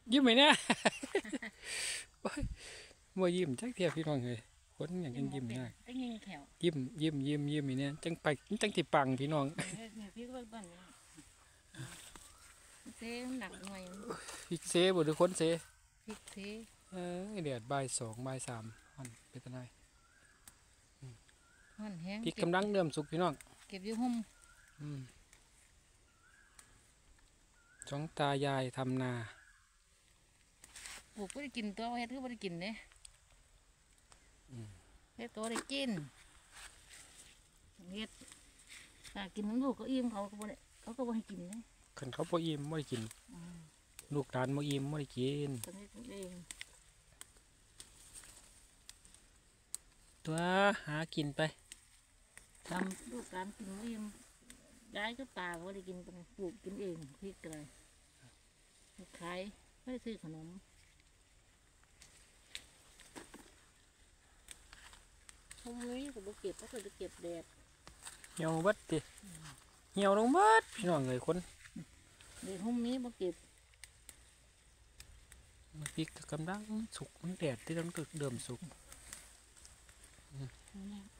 ยิ้มไหมเนี่ยโอ้ยบ่ยิ้มจักเทียพี่น้องเลยคนอย่างกันยิ้มได้ได้ยิงแขวยิ้มอีเนี่ยจังไปจังติปังพี่น้องเนี่ยพี่ก็เบิ่งก่อนเซ่หนักหน่อยพิกเซบ่หรือคนเซพริกเซ่เดือดบ่ายสองบ่ายสามมันเป็นตังไงห่อนแห้งพริกกำลังเริ่มสุกพี่น้องเก็บอยู่ห่มสองตายายทำนาปลูกไม่ได้กินตัวเฮ็ดคือไม่ได้กินเนี่ยเฮ็ดตัวได้กินเฮ็ดถ้ากินน้ำลูกก็อิ่มเขาก็บ่ได้เขาก็บ่ให้กินเนี่ยขันเขาบ่อิ่มไม่ได้กินลูกหลานบ่อิ่มไม่ได้กินตอนนี้เองตัวหากินไปทลูกการกินไม่อิ่มย้ายก็ป่าก็ได้กินกันปลูกกินเองพริกอะไรขายไม่ได้ซื้อขนมพวกนี้ก็บ่เก็บเพราะเขาจะเก็บแดดเหี่ยวเบิดติเหี่ยวลงเบิดพี่น้องเลยคนเด็กพวกนี้บ่เก็บมันพริกกำลังสุกมันแดดที่ต้องเดิมสุก